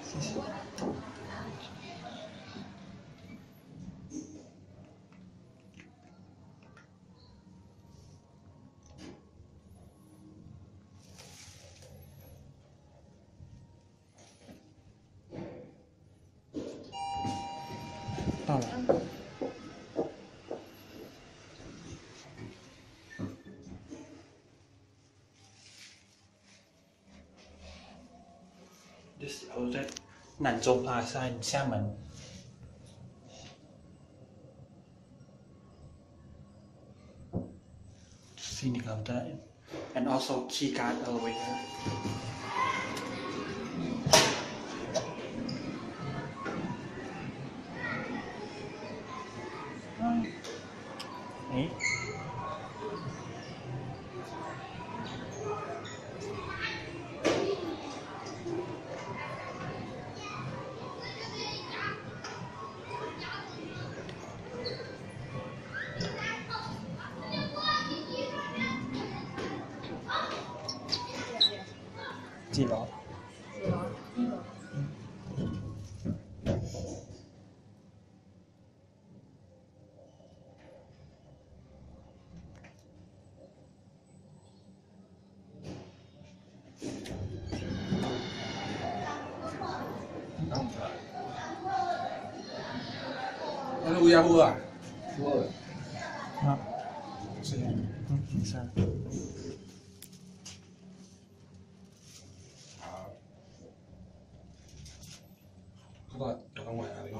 谢谢。到了。This is outlet Nanzhong Plaza in Xiamen. Scenic outlet and also keycard elevator. Ấy. Chị đó. Ano kuya mo ah? Hả? Sao? Có cho con ngoài này không?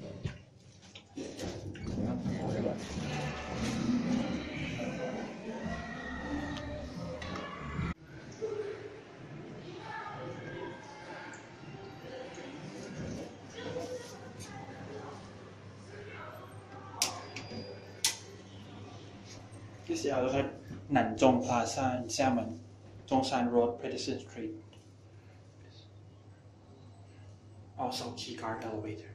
This is outlet Nanzhong Plaza in Xiamen, Zhongshan Road, Peterson Street. Also keycard elevator.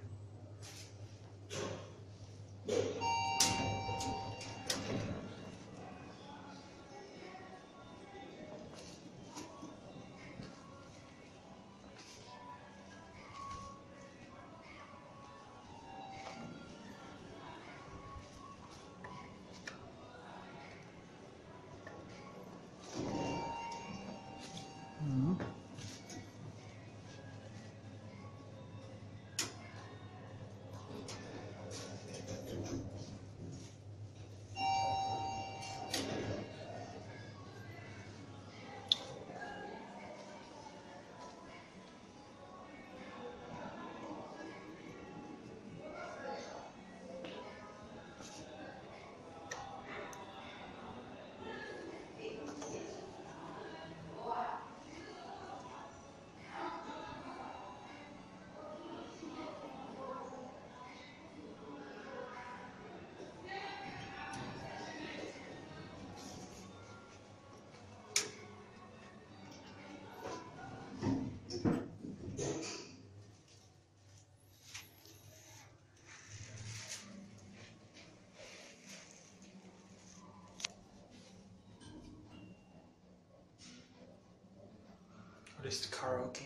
What is the karaoke?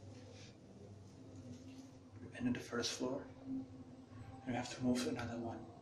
We entered the first floor, and we have to move to another one.